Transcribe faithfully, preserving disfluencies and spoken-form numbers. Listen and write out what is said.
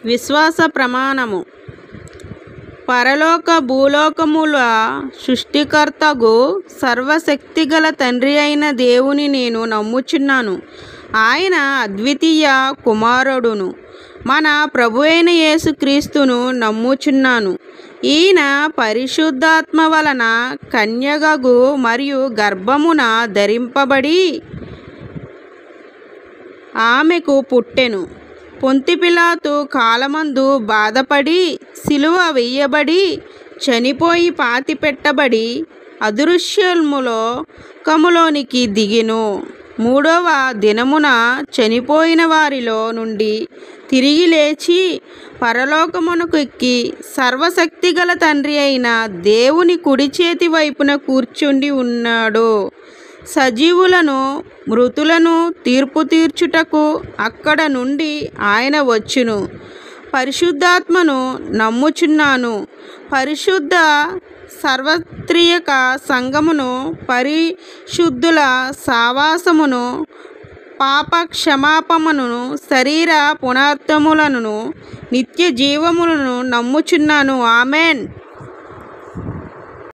విశ్వాస ప్రమాణము. పరలోక భూలోకముల సృష్టికర్తగు సర్వశక్తిగల తండ్రి అయిన దేవుని నేను నమ్ముచున్నాను. ఆయన అద్వితీయ కుమారుడును, మన ప్రభు అయిన యేసుక్రీస్తును నమ్ముచున్నాను. ఈయన పరిశుద్ధాత్మ వలన కన్యగగు మరియు గర్భమున ధరింపబడి ఆమెకు పుట్టెను. పొంతిపిలాతు కాలమందు బాధపడి సిలువ వేయబడి చనిపోయి పాతిపెట్టబడి అదృశ్యములో కములోనికి దిగెను. మూడవ దినమున చనిపోయిన వారిలో నుండి తిరిగి లేచి పరలోకమునకు ఎక్కి సర్వశక్తిగల తండ్రి అయిన దేవుని కుడి చేతి వైపున కూర్చుండి ఉన్నాడు. సజీవులను మృతులను తీర్పు తీర్చుటకు అక్కడ నుండి ఆయన వచ్చును. పరిశుద్ధాత్మను నమ్ముచున్నాను. పరిశుద్ధ సార్వత్రిక సంఘమును, పరిశుద్ధుల సావాసమును, పాప క్షమాపణను, శరీర పునరుత్థానములను, నిత్య జీవములను నమ్ముచున్నాను. ఆమెన్.